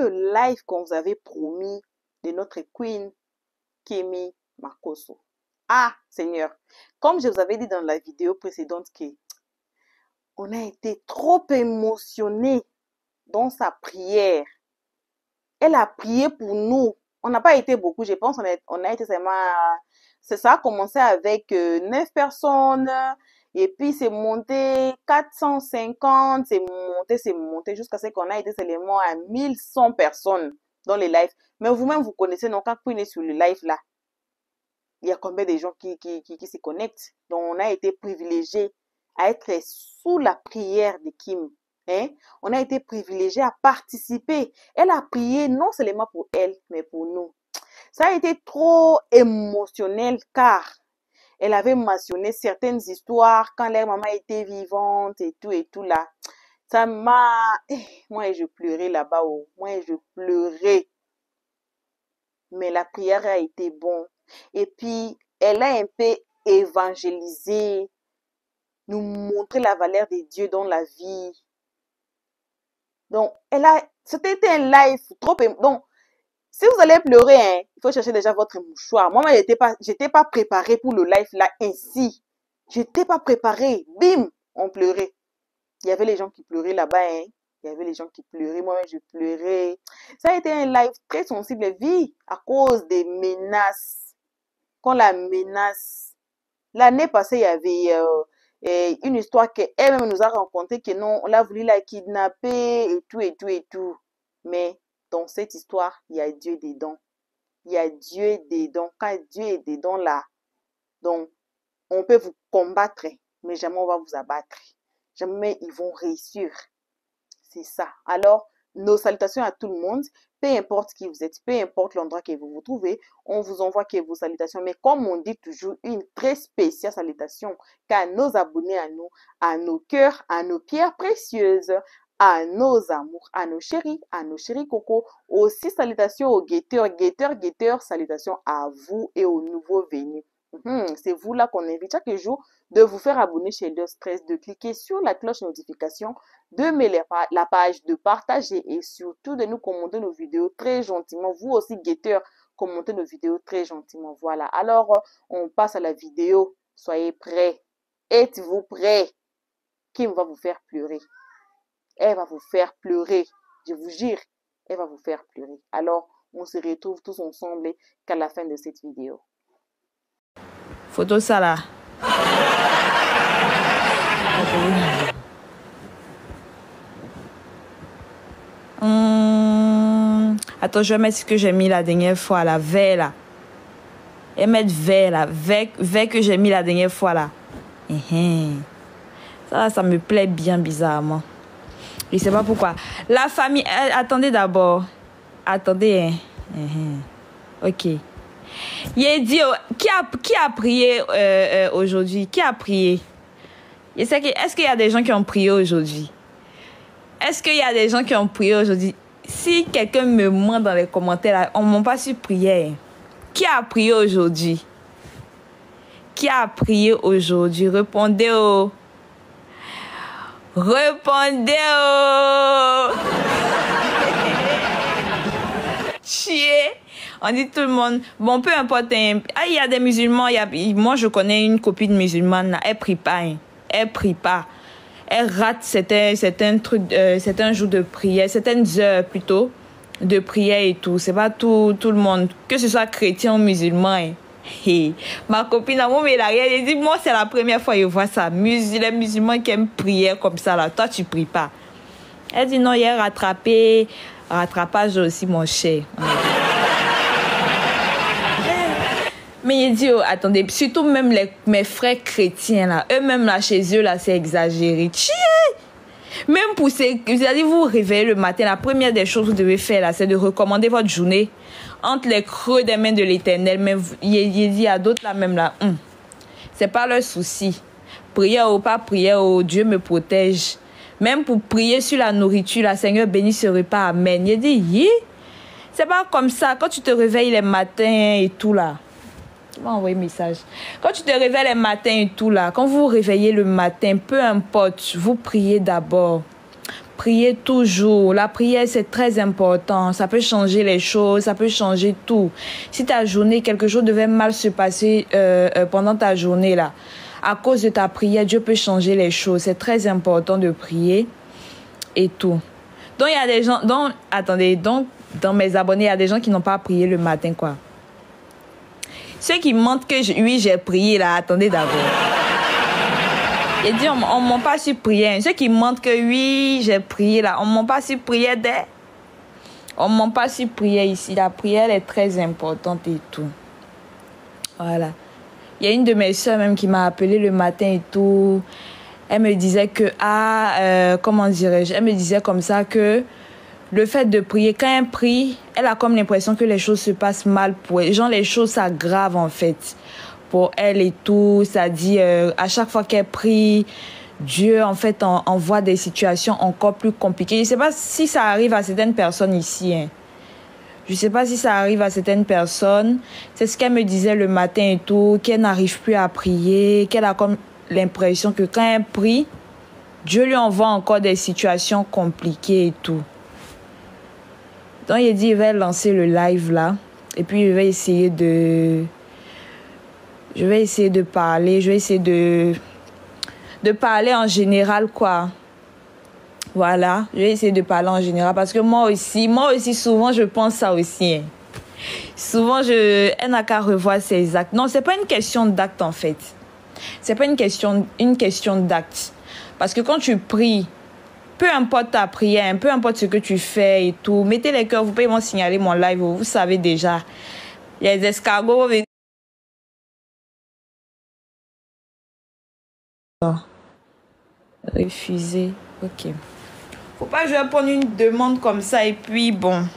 le live qu'on vous avait promis de notre queen, Kemi Makosso. Ah, Seigneur, comme je vous avais dit dans la vidéo précédente on a été trop émotionnés dans sa prière. Elle a prié pour nous. On n'a pas été beaucoup, je pense, on a été seulement... Ça a commencé avec 9 personnes, et puis c'est monté 450, c'est monté jusqu'à ce qu'on a été seulement à 1100 personnes dans les lives. Mais vous-même, vous connaissez, non, quand vous êtes sur le live là, il y a combien de gens qui se connectent. Donc, on a été privilégiés à être sous la prière de Kim. Hein? On a été privilégiés à participer. Elle a prié non seulement pour elle, mais pour nous. Ça a été trop émotionnel car elle avait mentionné certaines histoires quand leur maman était vivante et tout là. Ça m'a... Moi, je pleurais là-bas. Oh. Moi, je pleurais. Mais la prière a été bonne. Et puis, elle a un peu évangélisé, nous montrer la valeur de Dieu dans la vie. Donc, c'était un live trop... Donc, si vous allez pleurer, hein, il faut chercher déjà votre mouchoir. Moi, j'étais pas préparée pour le live là ainsi. J'étais pas préparée. Bim, on pleurait. Il y avait les gens qui pleuraient là-bas, hein. Il y avait les gens qui pleuraient. Moi, je pleurais. Ça a été un live très sensible, vie, à cause des menaces. Quand la menace... L'année passée, il y avait une histoire qu'elle-même nous a racontée, que non, on l'a voulu la kidnapper et tout. Mais dans cette histoire, il y a Dieu dedans. Il y a Dieu dedans. Quand Dieu est dedans là, donc on peut vous combattre, mais jamais on va vous abattre. Jamais ils vont réussir. C'est ça. Alors, nos salutations à tout le monde. Peu importe qui vous êtes, peu importe l'endroit que vous vous trouvez, on vous envoie que vos salutations. Mais comme on dit toujours, une très spéciale salutation qu'à nos abonnés, à nos cœurs, à nos pierres précieuses, à nos amours, à nos chéris coco. Aussi salutations aux guetteurs, salutations à vous et aux nouveaux venus. C'est vous là qu'on invite chaque jour de vous faire abonner chez Le Stress, de cliquer sur la cloche notification, de mettre la page, de partager et surtout de nous commenter nos vidéos très gentiment. Vous aussi, guetteurs, commentez nos vidéos très gentiment. Voilà. Alors, on passe à la vidéo. Soyez prêts. Êtes-vous prêts? Kim va vous faire pleurer. Elle va vous faire pleurer. Je vous jure, elle va vous faire pleurer. Alors, on se retrouve tous ensemble qu'à la fin de cette vidéo. Photo ça là. Attends, je vais mettre ce que j'ai mis la dernière fois, la veille là. Et mettre vert là, vert que j'ai mis la dernière fois là. Ça me plaît bien bizarrement. Je sais pas pourquoi. La famille, attendez d'abord. Attendez. Ok. Yedio, qui a prié aujourd'hui? Qui a prié? Est-ce qu'il y a des gens qui ont prié aujourd'hui? Est-ce qu'il y a des gens qui ont prié aujourd'hui? Si quelqu'un me ment dans les commentaires, là, on ne m'a pas su prier. Qui a prié aujourd'hui? Qui a prié aujourd'hui? Répondez au... Répondez au... Chier. On dit tout le monde, bon, peu importe. Ah, il y a des musulmans, moi je connais une copine musulmane, là, elle prie pas. Elle prie pas. Elle rate certains jours de prière, certaines heures plutôt, de prière et tout. C'est pas tout le monde, que ce soit chrétien ou musulman. Ma copine, à moi, elle dit, moi c'est la première fois que je vois ça. Les musulmans qui aiment prier comme ça, là. Toi tu pries pas. Elle dit non, il y a rattrapage aussi, mon cher. Mais il dit, oh, attendez, surtout même mes frères chrétiens, là, eux-mêmes, là, chez eux, là, c'est exagéré. Chier! Même pour ces... Vous allez vous réveiller le matin, la première des choses que vous devez faire, là, c'est de recommander votre journée entre les creux des mains de l'Éternel. Mais il dit à d'autres, là, même, là, c'est pas leur souci. Prière ou pas prière, oh, Dieu me protège. Même pour prier sur la nourriture, là, Seigneur, bénis ce repas, amen. Il dit, c'est pas comme ça. Quand tu te réveilles les matins et tout, là, tu m'as envoyé un message. Quand tu te réveilles les matins et tout là, quand vous vous réveillez le matin, peu importe, vous priez d'abord. Priez toujours. La prière, c'est très important. Ça peut changer les choses, ça peut changer tout. Si ta journée, quelque chose devait mal se passer pendant ta journée, là, à cause de ta prière, Dieu peut changer les choses. C'est très important de prier et tout. Donc, il y a des gens... Donc, dans mes abonnés, il y a des gens qui n'ont pas prié le matin, quoi. Ceux qui mentent que oui, j'ai prié, là, attendez d'abord. Et dit, on ne m'a pas su prier. Ceux qui mentent que oui, j'ai prié, là, on ne m'a pas su prier on ne m'a pas su prier ici. La prière est très importante et tout. Voilà. Il y a une de mes soeurs même qui m'a appelé le matin et tout. Elle me disait que, comment dirais-je, elle me disait comme ça que le fait de prier, quand elle prie, elle a comme l'impression que les choses se passent mal pour elle. Genre, les choses s'aggravent en fait pour elle et tout. Ça dit, à chaque fois qu'elle prie, Dieu en fait envoie des situations encore plus compliquées. Je ne sais pas si ça arrive à certaines personnes ici. Hein. Je ne sais pas si ça arrive à certaines personnes. C'est ce qu'elle me disait le matin et tout, qu'elle n'arrive plus à prier, qu'elle a comme l'impression que quand elle prie, Dieu lui envoie encore des situations compliquées et tout. Donc, il a dit, il va lancer le live là. Et puis, je vais essayer de parler. Je vais essayer de parler en général, quoi. Voilà. Je vais essayer de parler en général. Parce que moi aussi, souvent, je pense ça aussi. Hein. Souvent, elle n'a qu'à revoir ses actes. Non, c'est pas une question d'acte, en fait. C'est pas une question d'acte. Parce que quand tu pries, peu importe ta prière, peu importe ce que tu fais et tout, mettez les cœurs, vous pouvez m'en signaler mon live, vous savez déjà. Les escargots. Refuser, ok. Faut pas que je vais prendre une demande comme ça et puis bon.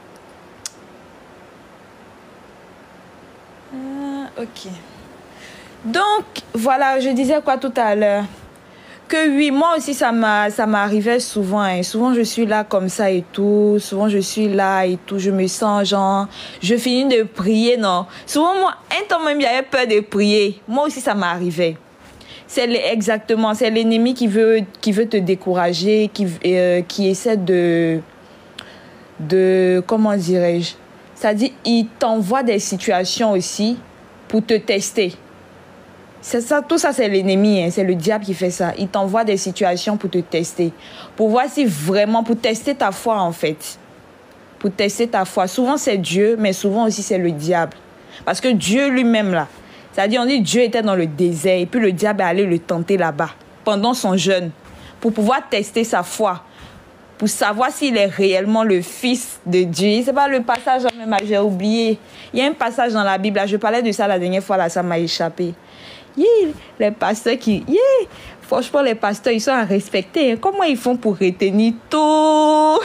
Ok. Donc, voilà, je disais quoi tout à l'heure? Que oui, moi aussi, ça m'arrivait souvent. Hein. Souvent, je suis là comme ça et tout. Souvent, je suis là et tout. Je me sens genre... Je finis de prier, non. Souvent, moi, un temps même, j'avais peur de prier. Moi aussi, ça m'arrivait. Exactement. C'est l'ennemi qui veut te décourager, qui essaie de... Comment dirais-je? C'est-à-dire, il t'envoie des situations aussi pour te tester. C'est ça, tout ça, c'est l'ennemi, hein, c'est le diable qui fait ça. Il t'envoie des situations pour te tester. Pour voir si vraiment, pour tester ta foi en fait. Pour tester ta foi. Souvent c'est Dieu, mais souvent aussi c'est le diable. Parce que Dieu lui-même là, c'est-à-dire on dit Dieu était dans le désert et puis le diable est allé le tenter là-bas pendant son jeûne. Pour pouvoir tester sa foi. Pour savoir s'il est réellement le fils de Dieu. C'est pas le passage même, j'ai oublié. Il y a un passage dans la Bible, là, je parlais de ça la dernière fois, là, ça m'a échappé. Les pasteurs franchement, les pasteurs, ils sont à respecter. Comment ils font pour retenir tout?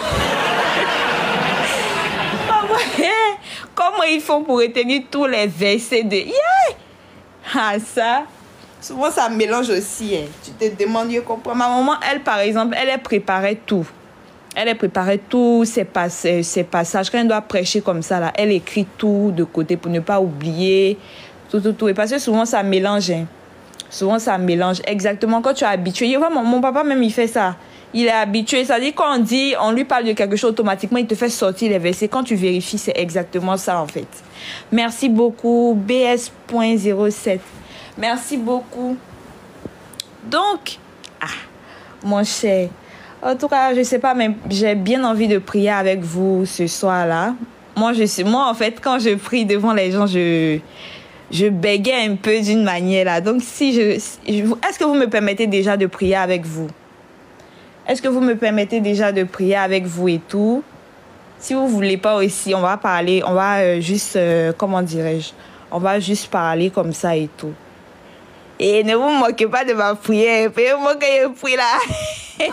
Comment ils font pour retenir tous les versets de... ça, souvent ça mélange aussi. Hein. Tu te demandes, je comprends. Ma maman, elle, par exemple, elle préparait tout. Elle préparait tous ses passages. Quand elle doit prêcher comme ça, là, elle écrit tout de côté pour ne pas oublier. Tout. Et parce que souvent, ça mélange. Hein. Souvent, ça mélange. Exactement. Quand tu es habitué. Mon papa, même, il fait ça. Il est habitué. Ça dit, quand on lui parle de quelque chose, automatiquement, il te fait sortir les versets. Quand tu vérifies, c'est exactement ça, en fait. Merci beaucoup. BS.07. Merci beaucoup. Donc, mon cher. En tout cas, je sais pas, mais j'ai bien envie de prier avec vous ce soir-là. Moi, en fait, quand je prie devant les gens, je bégayais un peu d'une manière là. Donc, est-ce que vous me permettez déjà de prier avec vous? Est-ce que vous me permettez déjà de prier avec vous et tout? Si vous voulez pas aussi, on va parler, on va juste, comment dirais-je? On va juste parler comme ça et tout. Et ne vous moquez pas de ma prière. Faites-moi que je prie là.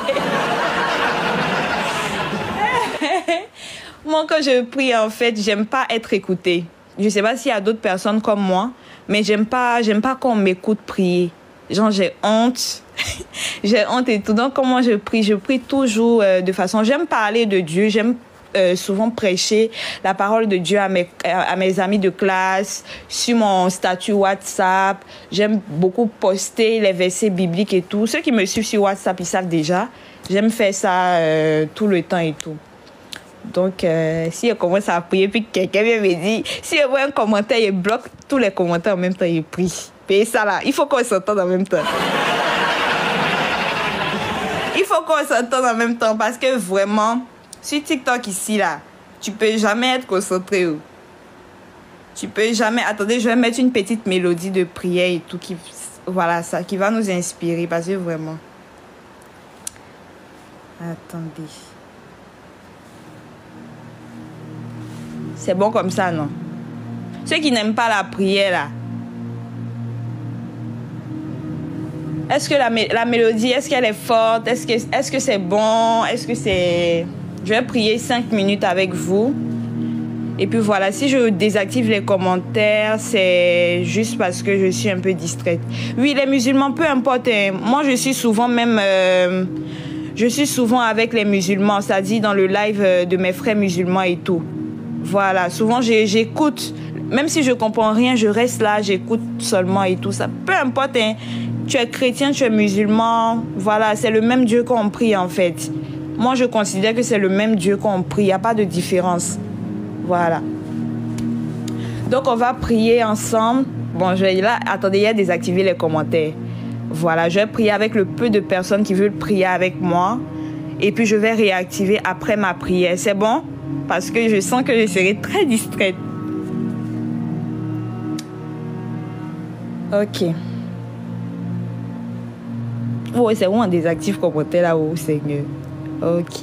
Moi, quand je prie, en fait, j'aime pas être écoutée. Je sais pas s'il y a d'autres personnes comme moi, mais j'aime pas qu'on m'écoute prier. Genre, j'ai honte. J'ai honte et tout. Donc, comment je prie toujours de façon... J'aime parler de Dieu. J'aime souvent prêcher la parole de Dieu à mes amis de classe, sur mon statut WhatsApp. J'aime beaucoup poster les versets bibliques et tout. Ceux qui me suivent sur WhatsApp, ils savent déjà. J'aime faire ça tout le temps et tout. Donc, si je commence à prier, puis quelqu'un vient me dire, si je vois un commentaire, il bloque tous les commentaires en même temps, il prie. Et ça là, il faut qu'on s'entende en même temps. Il faut qu'on s'entende en même temps parce que vraiment, sur TikTok ici là, tu peux jamais être concentré. Tu peux jamais... Attendez, je vais mettre une petite mélodie de prière et tout qui... Voilà, ça, qui va nous inspirer parce que vraiment... Attendez. C'est bon comme ça, non? Ceux qui n'aiment pas la prière là, est-ce que la mélodie, est-ce qu'elle est forte? Est-ce que c'est bon? Est-ce que c'est... Je vais prier 5 minutes avec vous. Et puis voilà, si je désactive les commentaires, c'est juste parce que je suis un peu distraite. Oui, les musulmans, peu importe. Hein. Moi, je suis souvent même... je suis souvent avec les musulmans, c'est-à-dire dans le live de mes frères musulmans et tout. Voilà, souvent j'écoute. Même si je comprends rien, je reste là, j'écoute seulement et tout ça. Peu importe, hein. Tu es chrétien, tu es musulman, voilà, c'est le même Dieu qu'on prie en fait. Moi, je considère que c'est le même Dieu qu'on prie, il n'y a pas de différence. Voilà. Donc, on va prier ensemble. Bon, je vais là, attendez, il y a désactivé les commentaires. Voilà, je vais prier avec le peu de personnes qui veulent prier avec moi. Et puis, je vais réactiver après ma prière. C'est bon? Parce que je sens que je serai très distraite. Ok. Oh, c'est où on désactive commentaire là-haut, Seigneur? Ok.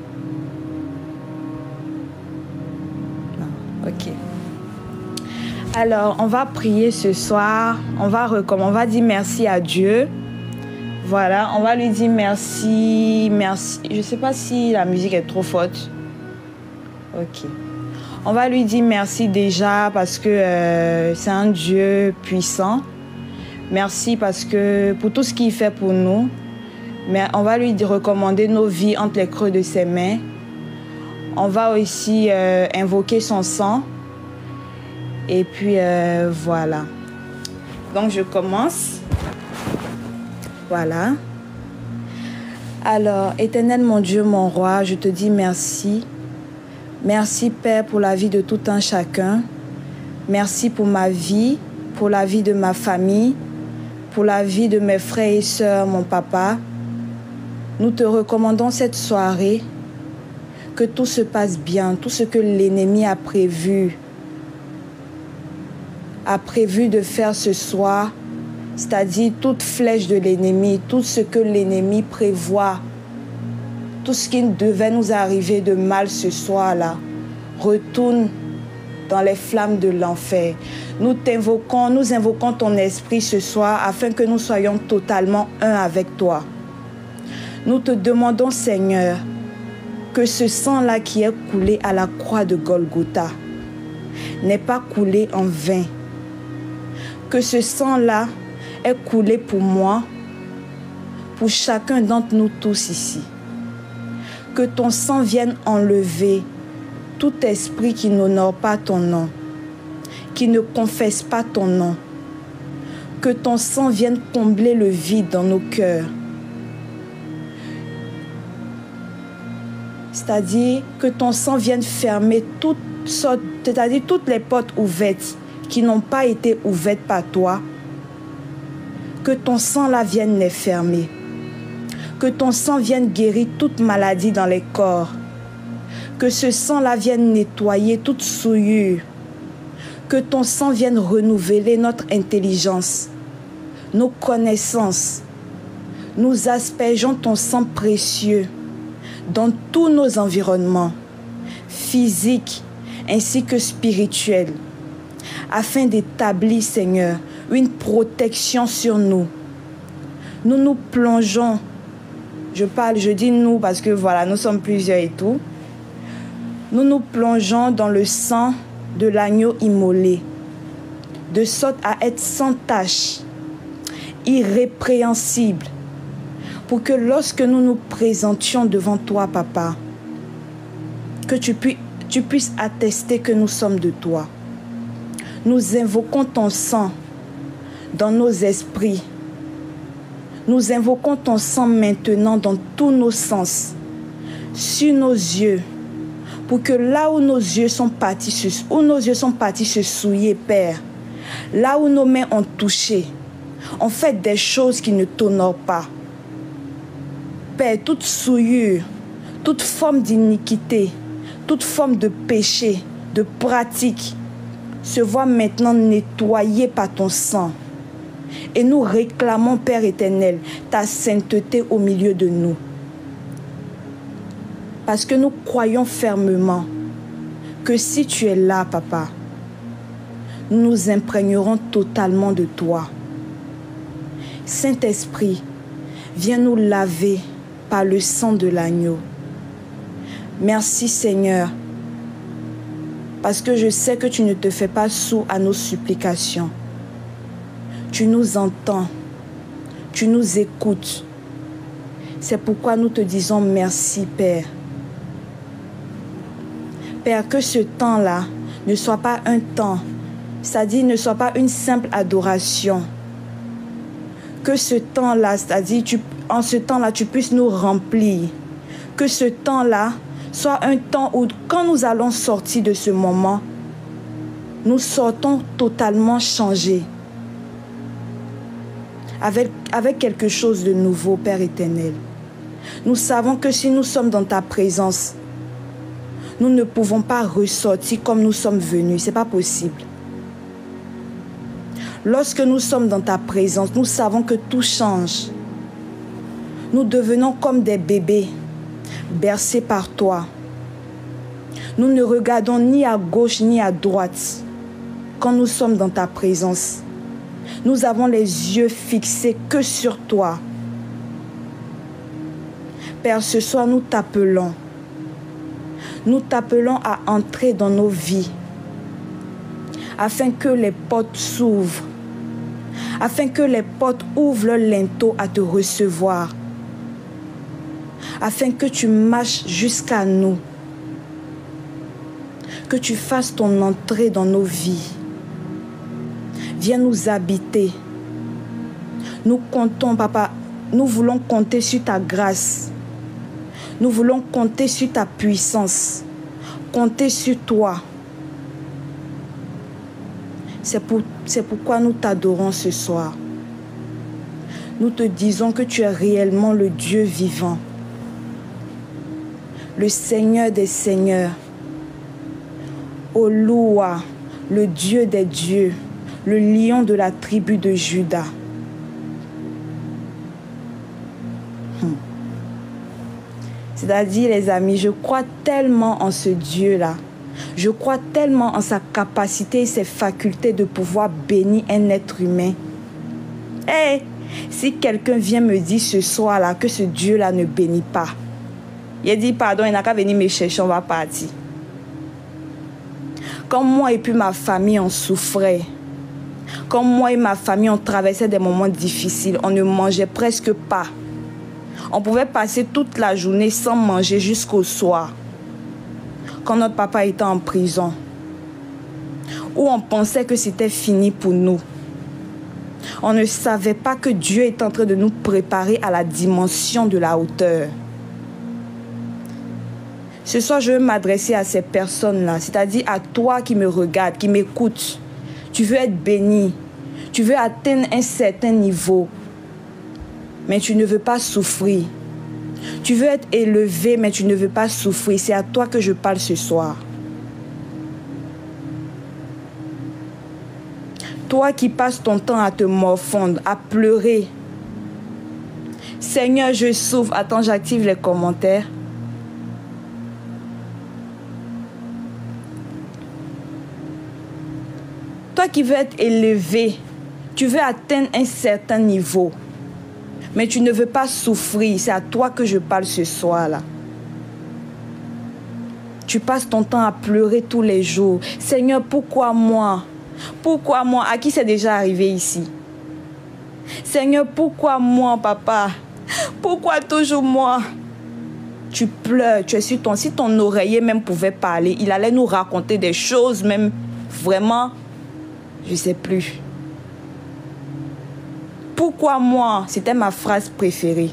Non, ok. Alors, on va prier ce soir. On va dire merci à Dieu. Voilà, on va lui dire merci. Merci. Je ne sais pas si la musique est trop forte. Ok. On va lui dire merci déjà parce que c'est un Dieu puissant. Merci parce que pour tout ce qu'il fait pour nous. Mais on va lui recommander nos vies entre les creux de ses mains. On va aussi invoquer son sang. Et puis voilà. Donc je commence. Voilà. Alors, Éternel mon Dieu, mon roi, je te dis merci. Merci Père pour la vie de tout un chacun. Merci pour ma vie, pour la vie de ma famille, pour la vie de mes frères et sœurs, mon papa. Nous te recommandons cette soirée, que tout se passe bien, tout ce que l'ennemi a prévu de faire ce soir, c'est-à-dire toute flèche de l'ennemi, tout ce que l'ennemi prévoit, tout ce qui devait nous arriver de mal ce soir-là, retourne dans les flammes de l'enfer. Nous invoquons ton esprit ce soir afin que nous soyons totalement un avec toi. Nous te demandons, Seigneur, que ce sang-là qui est coulé à la croix de Golgotha n'est pas coulé en vain. Que ce sang-là est coulé pour moi, pour chacun d'entre nous tous ici. Que ton sang vienne enlever tout esprit qui n'honore pas ton nom, qui ne confesse pas ton nom. Que ton sang vienne combler le vide dans nos cœurs. C'est-à-dire que ton sang vienne fermer toutes les portes ouvertes qui n'ont pas été ouvertes par toi. Que ton sang là vienne les fermer. Que ton sang vienne guérir toute maladie dans les corps. Que ce sang là vienne nettoyer toute souillure. Que ton sang vienne renouveler notre intelligence, nos connaissances. Nous aspergeons ton sang précieux dans tous nos environnements, physiques ainsi que spirituels, afin d'établir, Seigneur, une protection sur nous. Nous nous plongeons, je dis nous parce que voilà, nous sommes plusieurs et tout. Nous nous plongeons dans le sang de l'agneau immolé, de sorte à être sans tache, irrépréhensible, pour que lorsque nous nous présentions devant toi, Papa, que tu puisses attester que nous sommes de toi. Nous invoquons ton sang dans nos esprits. Nous invoquons ton sang maintenant dans tous nos sens, sur nos yeux, pour que là où nos yeux sont partis se souiller, Père, là où nos mains ont touché, on fait des choses qui ne t'honorent pas. Père, toute souillure, toute forme d'iniquité, toute forme de péché, de pratique, se voit maintenant nettoyée par ton sang. Et nous réclamons, Père éternel, ta sainteté au milieu de nous. Parce que nous croyons fermement que si tu es là, Papa, nous nous imprégnerons totalement de toi. Saint-Esprit, viens nous laver par le sang de l'agneau. Merci Seigneur, parce que je sais que tu ne te fais pas sourd à nos supplications. Tu nous entends, tu nous écoutes. C'est pourquoi nous te disons merci, Père. Père, que ce temps-là ne soit pas un temps, c'est-à-dire ne soit pas une simple adoration. Que ce temps-là, c'est-à-dire en ce temps-là, tu puisses nous remplir. Que ce temps-là soit un temps où, quand nous allons sortir de ce moment, nous sortons totalement changés. Avec quelque chose de nouveau, Père éternel. Nous savons que si nous sommes dans ta présence, nous ne pouvons pas ressortir comme nous sommes venus. Ce n'est pas possible. Lorsque nous sommes dans ta présence, nous savons que tout change. Nous devenons comme des bébés, bercés par toi. Nous ne regardons ni à gauche ni à droite quand nous sommes dans ta présence. Nous avons les yeux fixés que sur toi. Père, ce soir, nous t'appelons. Nous t'appelons à entrer dans nos vies, afin que les portes s'ouvrent, afin que les portes ouvrent leur linteau à te recevoir, afin que tu marches jusqu'à nous, que tu fasses ton entrée dans nos vies. Viens nous habiter. Nous comptons, Papa, nous voulons compter sur ta grâce. Nous voulons compter sur ta puissance, compter sur toi. C'est pourquoi nous t'adorons ce soir. Nous te disons que tu es réellement le Dieu vivant, le Seigneur des seigneurs, Oloua, le Dieu des dieux, le lion de la tribu de Juda. C'est-à-dire, les amis, je crois tellement en ce Dieu-là. Je crois tellement en sa capacité et ses facultés de pouvoir bénir un être humain. Hey, si quelqu'un vient me dire ce soir-là que ce Dieu-là ne bénit pas, il dit pardon, il n'a qu'à venir me chercher, on va partir. Comme moi et puis ma famille, on souffrait. Comme moi et ma famille, on traversait des moments difficiles. On ne mangeait presque pas. On pouvait passer toute la journée sans manger jusqu'au soir. Quand notre papa était en prison. Où on pensait que c'était fini pour nous. On ne savait pas que Dieu est en train de nous préparer à la dimension de la hauteur. Ce soir, je veux m'adresser à ces personnes-là, c'est-à-dire à toi qui me regardes, qui m'écoutes. Tu veux être béni. Tu veux atteindre un certain niveau. Mais tu ne veux pas souffrir. Tu veux être élevé, mais tu ne veux pas souffrir. C'est à toi que je parle ce soir. Toi qui passes ton temps à te morfondre, à pleurer. Seigneur, je souffre. Attends, j'active les commentaires. Toi qui veux être élevé, tu veux atteindre un certain niveau. Mais tu ne veux pas souffrir. C'est à toi que je parle ce soir-là. Tu passes ton temps à pleurer tous les jours. Seigneur, pourquoi moi? Pourquoi moi? À qui c'est déjà arrivé ici? Seigneur, pourquoi moi, papa? Pourquoi toujours moi? Tu pleures, tu es sur ton... Si ton oreiller même pouvait parler, il allait nous raconter des choses même vraiment, je ne sais plus. Pourquoi moi? C'était ma phrase préférée.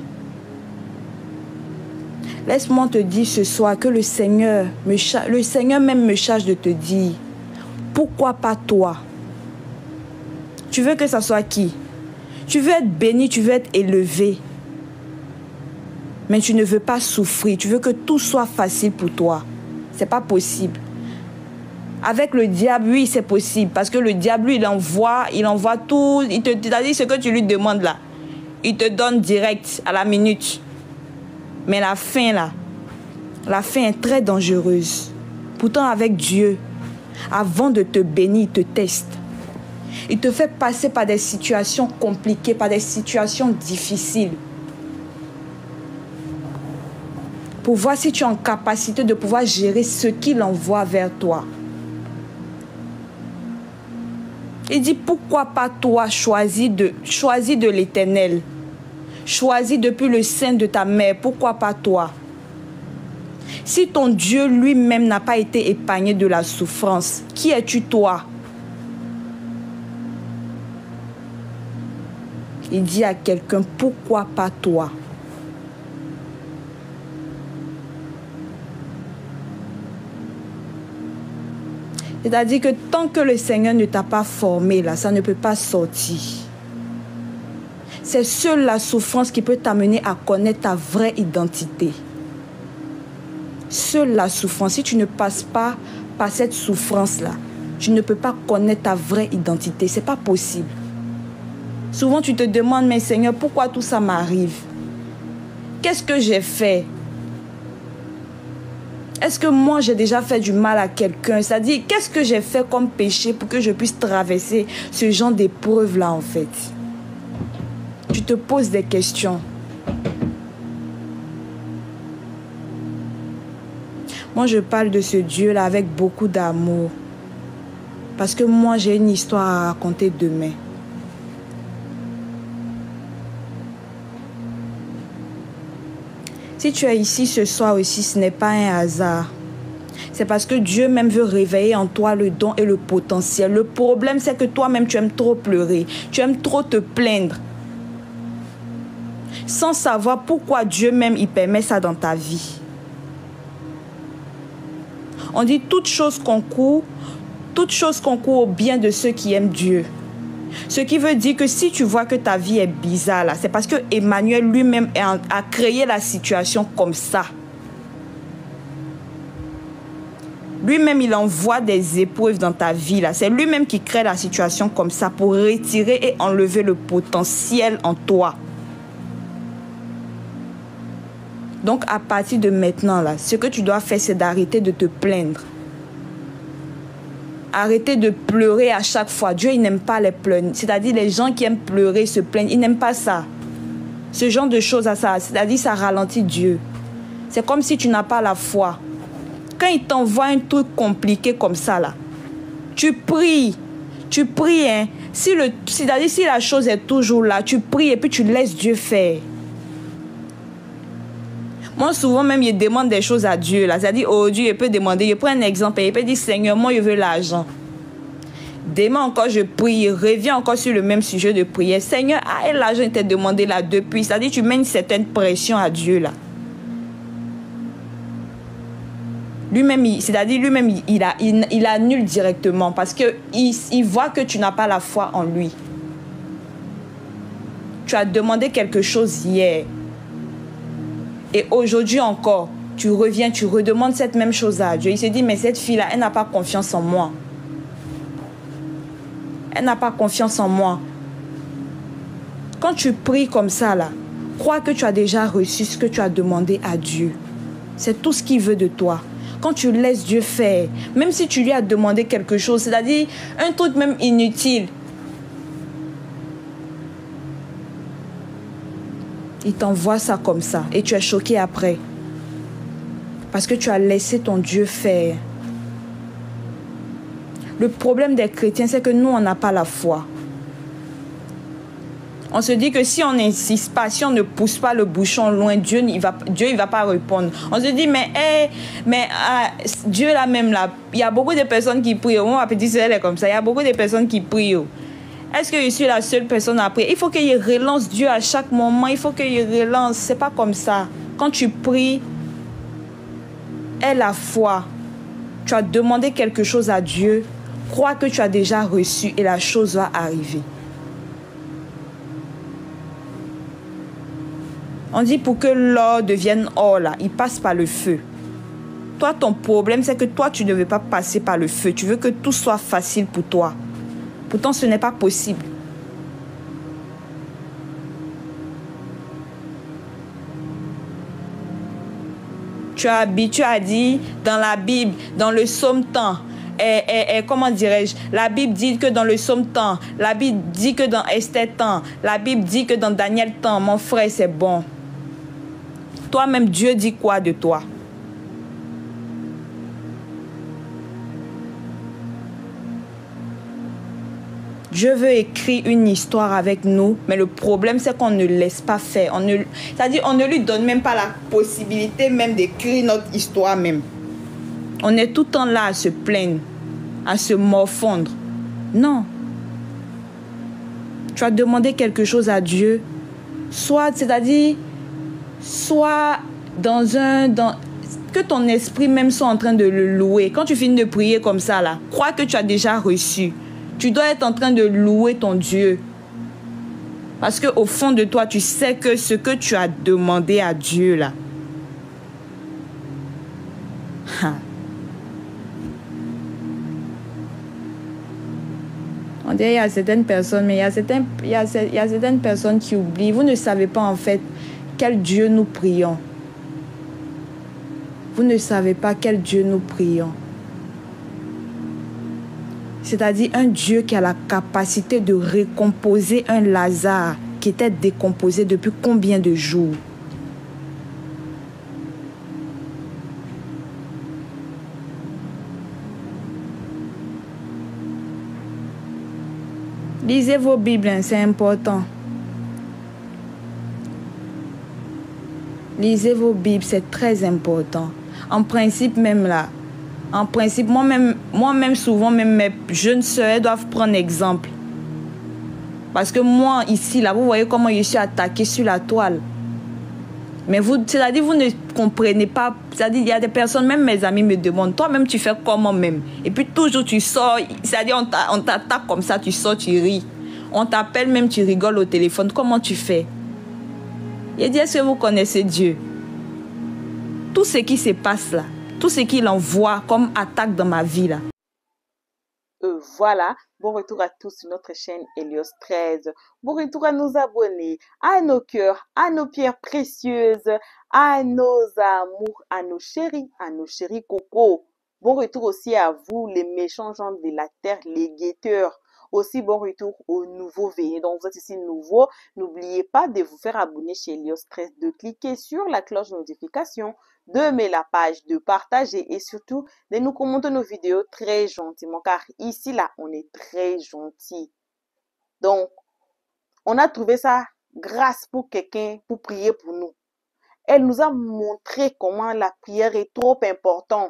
Laisse-moi te dire ce soir que le Seigneur même me charge de te dire, pourquoi pas toi? Tu veux que ça soit qui? Tu veux être béni, tu veux être élevé. Mais tu ne veux pas souffrir, tu veux que tout soit facile pour toi. Ce n'est pas possible. Avec le diable, oui, c'est possible. Parce que le diable, lui, il envoie tout. Il te dit ce que tu lui demandes là. Il te donne direct, à la minute. Mais la fin là, la fin est très dangereuse. Pourtant, avec Dieu, avant de te bénir, il te teste. Il te fait passer par des situations compliquées, par des situations difficiles. Pour voir si tu es en capacité de pouvoir gérer ce qu'il envoie vers toi. Il dit, pourquoi pas toi choisis de l'Éternel. Choisis depuis le sein de ta mère. Pourquoi pas toi? Si ton Dieu lui-même n'a pas été épargné de la souffrance, qui es-tu toi? Il dit à quelqu'un, pourquoi pas toi? C'est-à-dire que tant que le Seigneur ne t'a pas formé, là, ça ne peut pas sortir. C'est seule la souffrance qui peut t'amener à connaître ta vraie identité. Seule la souffrance. Si tu ne passes pas par cette souffrance-là, tu ne peux pas connaître ta vraie identité. Ce n'est pas possible. Souvent, tu te demandes, mais Seigneur, pourquoi tout ça m'arrive? Qu'est-ce que j'ai fait? Est-ce que moi, j'ai déjà fait du mal à quelqu'un? C'est-à-dire, qu'est-ce que j'ai fait comme péché pour que je puisse traverser ce genre d'épreuve-là, en fait? Tu te poses des questions. Moi, je parle de ce Dieu-là avec beaucoup d'amour. Parce que moi, j'ai une histoire à raconter demain. Si tu es ici ce soir aussi, ce n'est pas un hasard. C'est parce que Dieu même veut réveiller en toi le don et le potentiel. Le problème, c'est que toi-même, tu aimes trop pleurer. Tu aimes trop te plaindre. Sans savoir pourquoi Dieu même, il permet ça dans ta vie. On dit toute chose concourt au bien de ceux qui aiment Dieu. Ce qui veut dire que si tu vois que ta vie est bizarre, là, c'est parce que Emmanuel lui-même a créé la situation comme ça. Lui-même, il envoie des épreuves dans ta vie. Là. C'est lui-même qui crée la situation comme ça pour retirer et enlever le potentiel en toi. Donc, à partir de maintenant, là, ce que tu dois faire, c'est d'arrêter de te plaindre. Arrêtez de pleurer à chaque fois. Dieu, il n'aime pas les pleurs. C'est-à-dire les gens qui aiment pleurer, se plaignent, il n'aime pas ça. Ce genre de choses à ça. C'est-à-dire ça ralentit Dieu. C'est comme si tu n'as pas la foi. Quand il t'envoie un truc compliqué comme ça, là, tu pries. Tu pries, hein. C'est-à-dire si la chose est toujours là, tu pries et puis tu laisses Dieu faire. Moi, souvent, même, je demande des choses à Dieu. C'est-à-dire, oh Dieu, je peux demander, je prends un exemple, et il peut dire, Seigneur, moi, je veux l'argent. Demain encore, je prie, je reviens encore sur le même sujet de prière. Seigneur, l'argent était demandé là depuis. C'est-à-dire, tu mets une certaine pression à Dieu, là. Lui-même, c'est-à-dire, lui-même, il annule directement parce qu'il voit que tu n'as pas la foi en lui. Tu as demandé quelque chose hier. Et aujourd'hui encore, tu reviens, tu redemandes cette même chose à Dieu. Il se dit, mais cette fille-là, elle n'a pas confiance en moi. Elle n'a pas confiance en moi. Quand tu pries comme ça, là, crois que tu as déjà reçu ce que tu as demandé à Dieu. C'est tout ce qu'il veut de toi. Quand tu laisses Dieu faire, même si tu lui as demandé quelque chose, c'est-à-dire un truc même inutile, il t'envoie ça comme ça et tu es choqué après. Parce que tu as laissé ton Dieu faire. Le problème des chrétiens, c'est que nous, on n'a pas la foi. On se dit que si on n'insiste pas, si on ne pousse pas le bouchon loin, Dieu il va pas répondre. On se dit, Dieu là même là, il y a beaucoup de personnes qui prient. Moi, ma petite sœur, elle est comme ça. Il y a beaucoup de personnes qui prient. Est-ce que je suis la seule personne à prier? Il faut qu'il relance Dieu à chaque moment. Il faut qu'il relance. C'est pas comme ça. Quand tu pries, aie la foi. Tu as demandé quelque chose à Dieu. Crois que tu as déjà reçu et la chose va arriver. On dit pour que l'or devienne or là, il passe par le feu. Toi, ton problème, c'est que toi, tu ne veux pas passer par le feu. Tu veux que tout soit facile pour toi. Pourtant, ce n'est pas possible. Tu as dit dans la Bible, dans le psaume tant, comment dirais-je, la Bible dit que dans le psaume tant, la Bible dit que dans Esther tant, la Bible dit que dans Daniel tant, mon frère, c'est bon. Toi-même, Dieu dit quoi de toi? Dieu veut écrire une histoire avec nous, mais le problème, c'est qu'on ne laisse pas faire. C'est-à-dire, on ne lui donne même pas la possibilité même d'écrire notre histoire même. On est tout le temps là à se plaindre, à se morfondre. Non. Tu as demandé quelque chose à Dieu, soit que ton esprit même soit en train de le louer. Quand tu finis de prier comme ça, là, crois que tu as déjà reçu. Tu dois être en train de louer ton Dieu. Parce qu'au fond de toi, tu sais que ce que tu as demandé à Dieu, là. On dirait qu'il y a certaines personnes, mais il y a certaines personnes qui oublient. Vous ne savez pas en fait quel Dieu nous prions. Vous ne savez pas quel Dieu nous prions. C'est-à-dire un Dieu qui a la capacité de recomposer un Lazare qui était décomposé depuis combien de jours? Lisez vos Bibles, hein, c'est important. Lisez vos Bibles, c'est très important. En principe même là, moi-même souvent, même mes jeunes sœurs doivent prendre exemple. Parce que moi, ici, là, vous voyez comment je suis attaquée sur la toile. Mais c'est-à-dire, vous ne comprenez pas. C'est-à-dire, il y a des personnes, même mes amis me demandent, toi-même, tu fais comment même? Et puis, toujours, tu sors, c'est-à-dire, on t'attaque comme ça, tu sors, tu ris. On t'appelle même, tu rigoles au téléphone. Comment tu fais? Il dit, est-ce que vous connaissez Dieu? Tout ce qui se passe là, tout ce qu'il envoie comme attaque dans ma vie là. Voilà, bon retour à tous sur notre chaîne Helios 13. Bon retour à nos abonnés, à nos cœurs, à nos pierres précieuses, à nos amours, à nos chéris cocos. Bon retour aussi à vous, les méchants gens de la terre, les guetteurs. Aussi, bon retour aux nouveaux venus. Donc, vous êtes ici nouveau. N'oubliez pas de vous faire abonner chez Helios 13, de cliquer sur la cloche de notification, de mettre la page, de partager et surtout de nous commenter nos vidéos très gentiment car ici, là, on est très gentil. Donc, on a trouvé ça grâce pour quelqu'un pour prier pour nous. Elle nous a montré comment la prière est trop importante.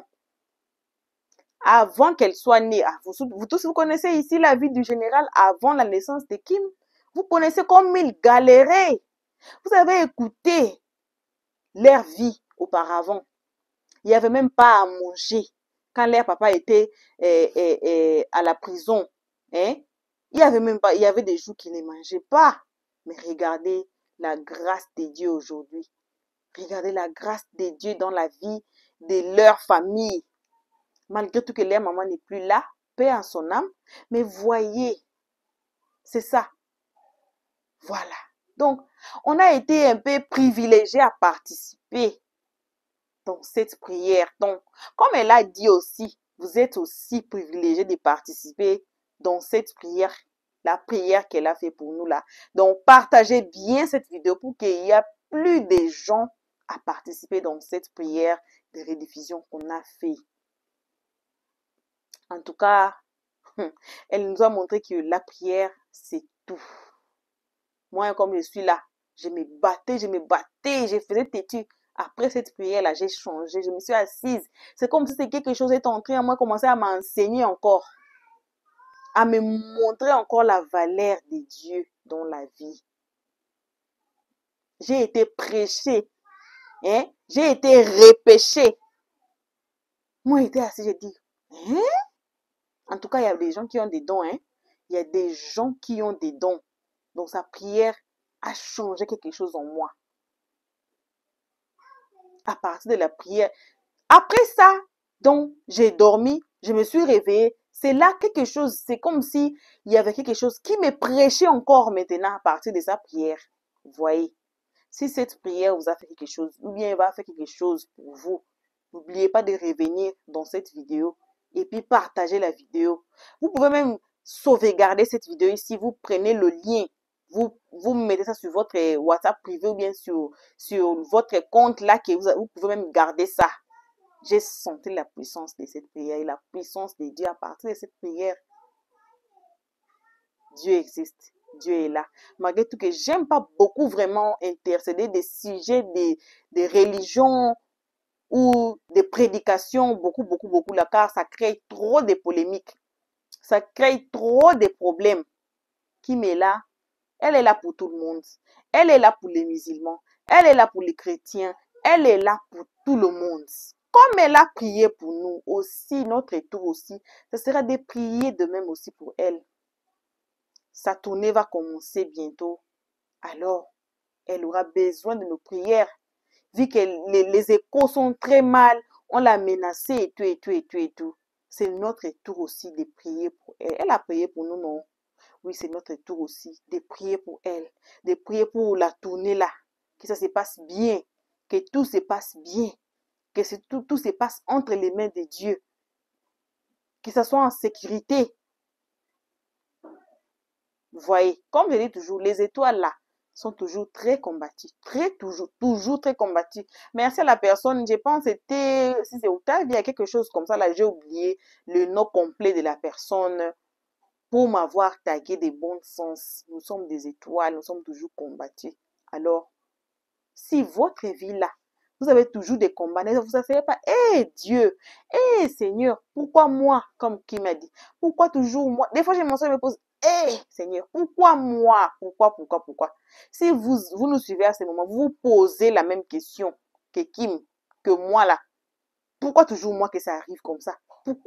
Avant qu'elle soit née, vous tous, vous connaissez ici la vie du général avant la naissance de Kim. Vous connaissez comme il galérait. Vous avez écouté leur vie auparavant. Il n'y avait même pas à manger. Quand leur papa était à la prison, hein, il y avait des jours qu'ils ne mangeaient pas. Mais regardez la grâce de Dieu aujourd'hui. Regardez la grâce de Dieu dans la vie de leur famille. Malgré tout que leur maman n'est plus là, paix en son âme. Mais voyez, c'est ça. Voilà. Donc, on a été un peu privilégiés à participer dans cette prière. Donc, comme elle a dit aussi, vous êtes aussi privilégiés de participer dans cette prière, la prière qu'elle a fait pour nous là. Donc, partagez bien cette vidéo pour qu'il y ait plus de gens à participer dans cette prière de rediffusion qu'on a fait. En tout cas, elle nous a montré que la prière, c'est tout. Moi, comme je suis là, je me battais, je faisais têtu. Après cette prière-là, j'ai changé, je me suis assise. C'est comme si c'est quelque chose est entré en moi, commençait à m'enseigner encore, à me montrer encore la valeur de Dieu dans la vie. J'ai été prêché, hein? J'ai été repêché. Moi, j'étais assis, j'ai dit, hein? En tout cas, il y a des gens qui ont des dons, hein? Il y a des gens qui ont des dons. Donc, sa prière a changé quelque chose en moi. À partir de la prière. Après ça, donc, j'ai dormi, je me suis réveillée. C'est là quelque chose, c'est comme si il y avait quelque chose qui me prêchait encore maintenant à partir de sa prière. Vous voyez? Si cette prière vous a fait quelque chose, ou bien elle va faire quelque chose pour vous, n'oubliez pas de revenir dans cette vidéo et puis partager la vidéo. Vous pouvez même sauvegarder cette vidéo ici. Vous prenez le lien, vous mettez ça sur votre WhatsApp privé ou bien sur votre compte là, que vous pouvez même garder ça. J'ai senti la puissance de cette prière et la puissance de Dieu à partir de cette prière. Dieu existe. Dieu est là. Malgré tout que j'aime pas beaucoup vraiment intercéder des sujets des religions ou des prédications, beaucoup là, car ça crée trop de polémiques. Ça crée trop de problèmes. Kim est là. Elle est là pour tout le monde. Elle est là pour les musulmans. Elle est là pour les chrétiens. Elle est là pour tout le monde. Comme elle a prié pour nous aussi, notre tour aussi, ce sera de prier de même aussi pour elle. Sa tournée va commencer bientôt. Alors, elle aura besoin de nos prières. Vu que les échos sont très mal, on l'a menacée et tout. C'est notre tour aussi de prier pour elle. Elle a prié pour nous, non? Oui, c'est notre tour aussi de prier pour elle. De prier pour la tournée là. Que ça se passe bien. Que tout se passe bien. Que tout se passe entre les mains de Dieu. Que ça soit en sécurité. Vous voyez, comme je dis toujours, les étoiles là sont toujours très combattues. Toujours très combattues. Merci à la personne, je pense que c'était, si c'est Octave, il y a quelque chose comme ça là, j'ai oublié le nom complet de la personne pour m'avoir tagué des bons sens. Nous sommes des étoiles, nous sommes toujours combattus. Alors, si votre vie là, vous avez toujours des combats, vous ne savez pas, Dieu, Seigneur, pourquoi moi, comme qui m'a dit, pourquoi toujours moi? Des fois, je me pose, Seigneur, pourquoi moi? Pourquoi? Si vous nous suivez à ce moment, vous vous posez la même question que Kim, que moi là. Pourquoi toujours moi que ça arrive comme ça?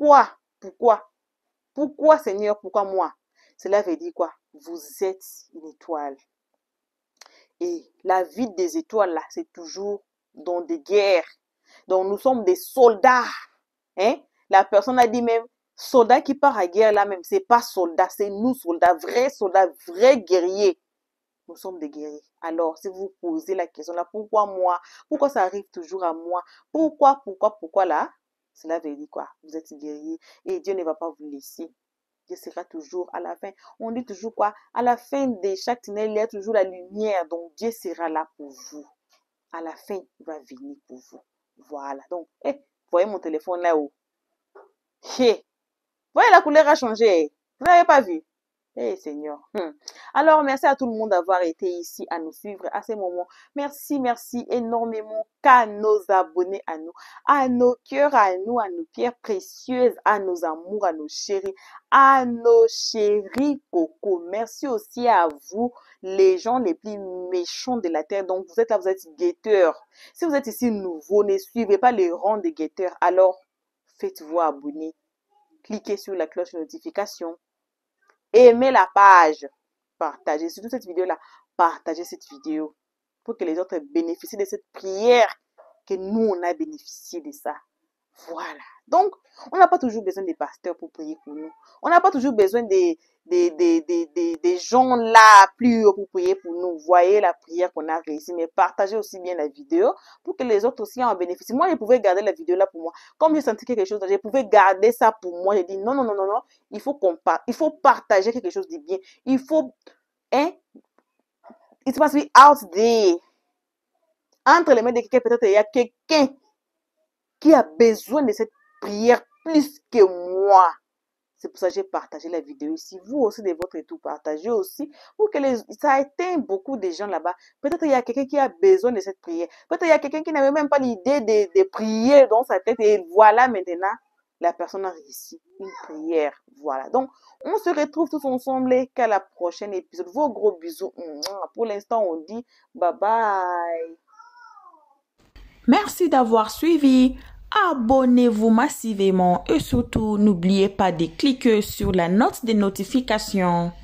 Pourquoi, Seigneur, pourquoi moi? Cela veut dire quoi? Vous êtes une étoile. Et la vie des étoiles là, c'est toujours dans des guerres. Donc nous sommes des soldats. Hein? La personne a dit même, soldat qui part à guerre là même, c'est pas soldat, c'est nous soldats, vrais guerriers. Nous sommes des guerriers. Alors, si vous posez la question là, pourquoi moi? Pourquoi ça arrive toujours à moi? Pourquoi là? Cela veut dire quoi? Vous êtes guerrier et Dieu ne va pas vous laisser. Dieu sera toujours à la fin. On dit toujours quoi? À la fin de chaque tunnel, il y a toujours la lumière. Donc, Dieu sera là pour vous. À la fin, il va venir pour vous. Voilà. Donc, voyez mon téléphone là-haut. Voyez, la couleur a changé. Vous n'avez pas vu? Seigneur. Alors, merci à tout le monde d'avoir été ici à nous suivre à ces moments. Merci énormément qu'à nos abonnés, à nos cœurs, à nos pierres précieuses, à nos amours, à nos chéris coco. Merci aussi à vous, les gens les plus méchants de la terre. Donc, vous êtes là, vous êtes guetteurs. Si vous êtes ici nouveau, ne suivez pas les rangs des guetteurs. Alors, faites-vous abonner. Cliquez sur la cloche de notification. Aimez la page. Partagez surtout cette vidéo-là. Partagez cette vidéo pour que les autres bénéficient de cette prière que nous, on a bénéficié de ça. Voilà. Donc, on n'a pas toujours besoin des pasteurs pour prier pour nous. On n'a pas toujours besoin des gens là plus haut pour prier pour nous. Voyez la prière qu'on a réussi, mais partagez aussi bien la vidéo pour que les autres aussi en bénéficient. Moi, je pouvais garder la vidéo là pour moi. Comme j'ai senti quelque chose, je pouvais garder ça pour moi. J'ai dit non. Il faut partager quelque chose de bien. Il faut, it must be out there. Entre les mains de quelqu'un, peut-être il y a quelqu'un qui a besoin de cette prière plus que moi. C'est pour ça que j'ai partagé la vidéo ici. Vous aussi, de votre tour, partagez aussi pour que ça atteint beaucoup de gens là-bas. Peut-être il y a quelqu'un qui a besoin de cette prière. Peut-être il y a quelqu'un qui n'avait même pas l'idée de prier dans sa tête. Et voilà, maintenant, la personne a réussi. Une prière. Voilà. Donc, on se retrouve tous ensemble qu'à la prochaine épisode. Vos gros bisous. Pour l'instant, on dit bye bye. Merci d'avoir suivi. Abonnez-vous massivement et surtout n'oubliez pas de cliquer sur la note de notification.